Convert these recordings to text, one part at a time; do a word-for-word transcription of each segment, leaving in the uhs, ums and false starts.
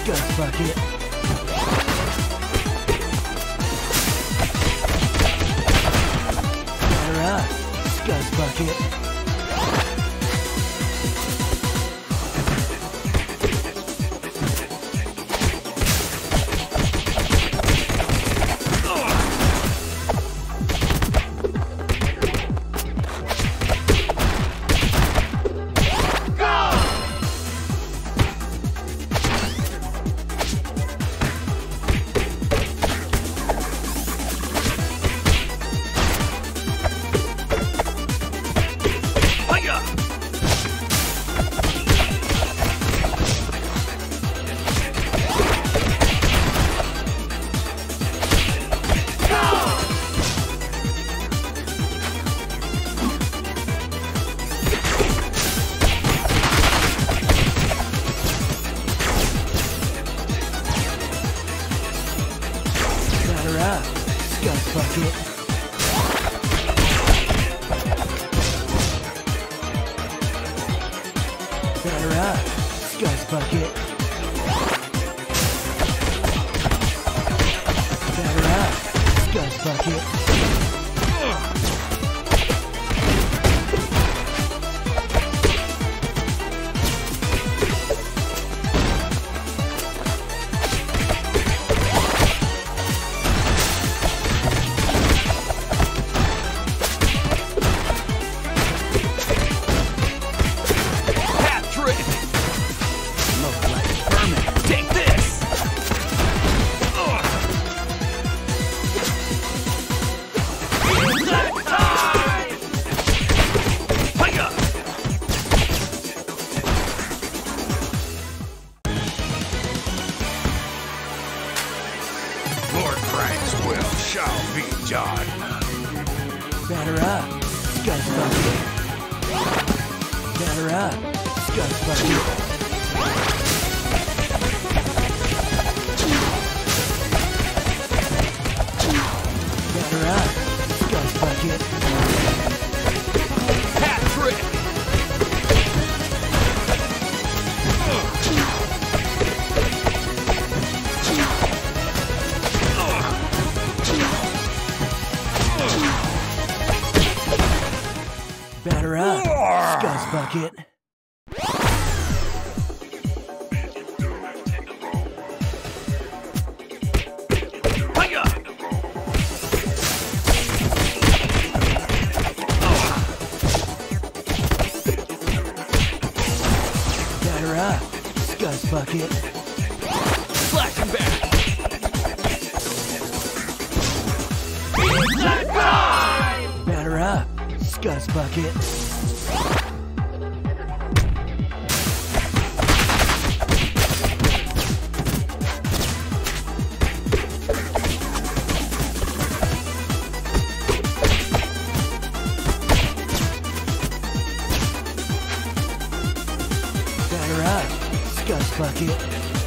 Scuzz bucket. Batter up, Scuzz bucket. Scuzz bucket. Batter up, Scuzz bucket. Batter up, Scuzz bucket. Shall be done. Batter up, Scuzz bucket. Batter up, Scuzz bucket. Batter up, Scuzz bucket. Hat trick. Batter up, Scuzz bucket. Batter up, Scuzz bucket. Flashing back. Batter up, Scuzz bucket. Batter up, Scuzz bucket.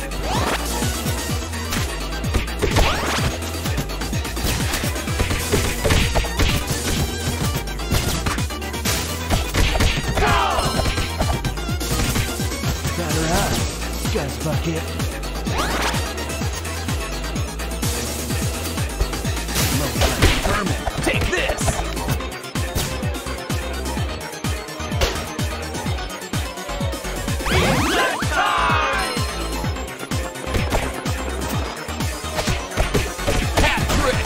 Scuzz bucket. Herman, take this! That time! Hat trick!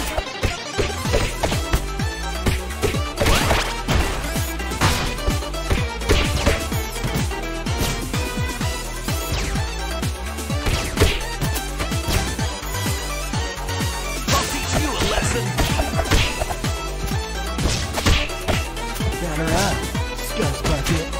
Batter up, Scuzz bucket.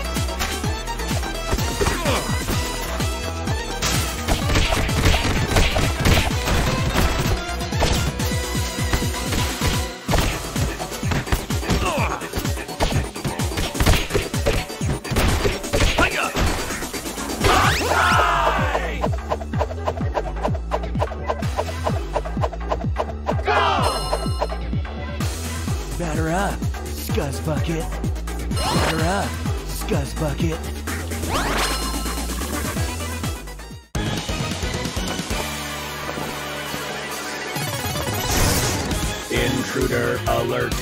Batter up, Scuzz bucket. Batter up, Scuzz bucket. Intruder alert.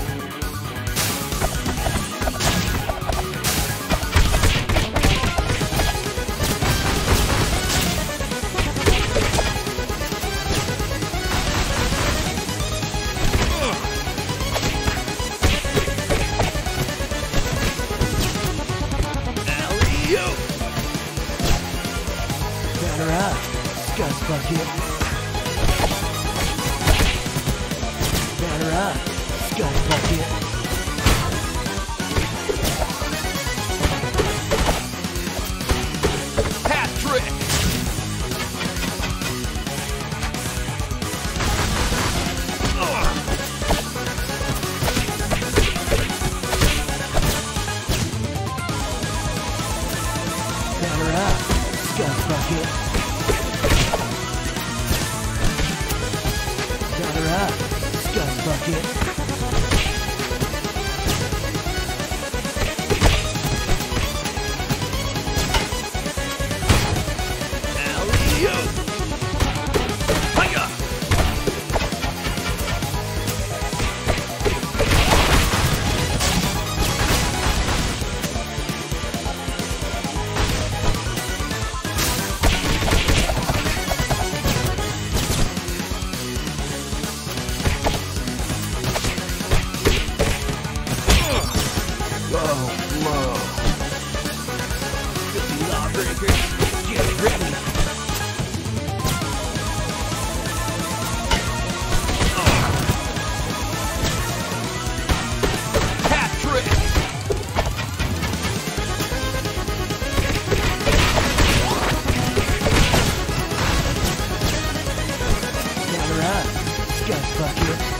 Alley-oop! Batter up, Scuzz Bucket. Batter up, Scuzz Bucket. Hat trick! Batter up, Scuzz Bucket. Batter up, Scuzz Bucket. Alley-oop! Hiya! Low, low. Filthy lawbreakers, get ready! Hat trick! Batter up, Scuzz Bucket.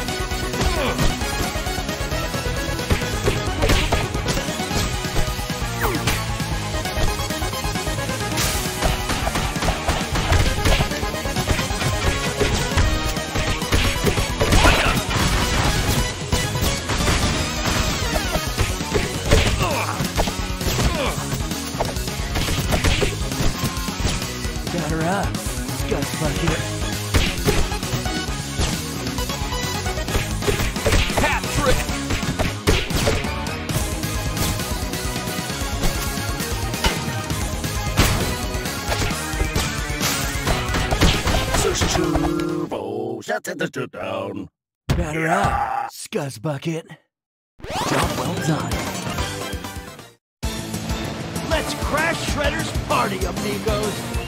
Batter up, Scuzz Bucket. Hat trick! Turbo, shut it down. Batter up, Scuzz Bucket. Job well done. Let's crash Shredder's party, amigos!